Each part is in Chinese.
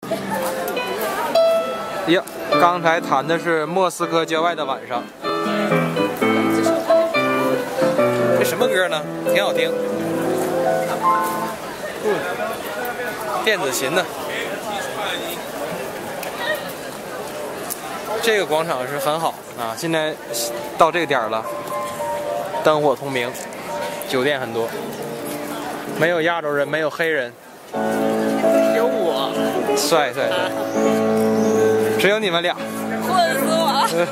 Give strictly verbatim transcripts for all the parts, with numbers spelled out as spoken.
呀，刚才谈的是莫斯科郊外的晚上。这什么歌呢？挺好听。嗯，电子琴呢？这个广场是很好啊。现在到这个点儿了，灯火通明，酒店很多，没有亚洲人，没有黑人， 有我， 帅帅帅，只有你们俩。 混死我！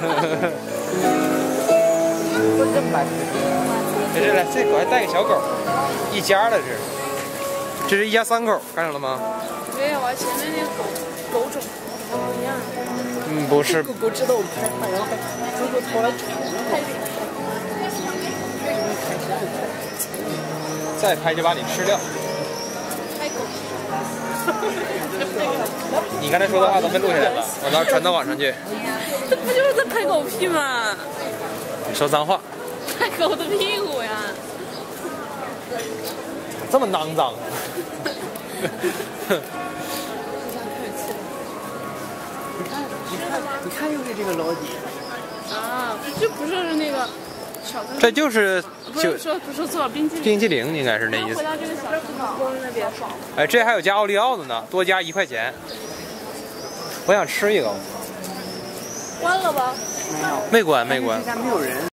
这是来，这狗还带个小狗，一家的是，这是一家三口，看着了吗？ 没有啊，前面那个狗狗种不一样。 嗯，不是。 狗狗知道我们害怕，然后还回过头来瞅我。 再拍就把你吃掉。 拍狗。 你刚才说的话都被录下来了，我到时候传到网上去。 这不就是在拍狗屁吗？ 你说脏话。 拍狗的屁股呀！ 这么肮脏。 你看，你看，你看，又是这个老底啊，这不是那个巧克力， 这就是不是说不是做冰淇淋， 冰淇淋应该是那意思。 回到这个小地方那边爽。 哎，这还有加奥利奥的呢，多加一块钱。我想吃一个。 关了吧？ 没有， 没关，没关。 这家没有人。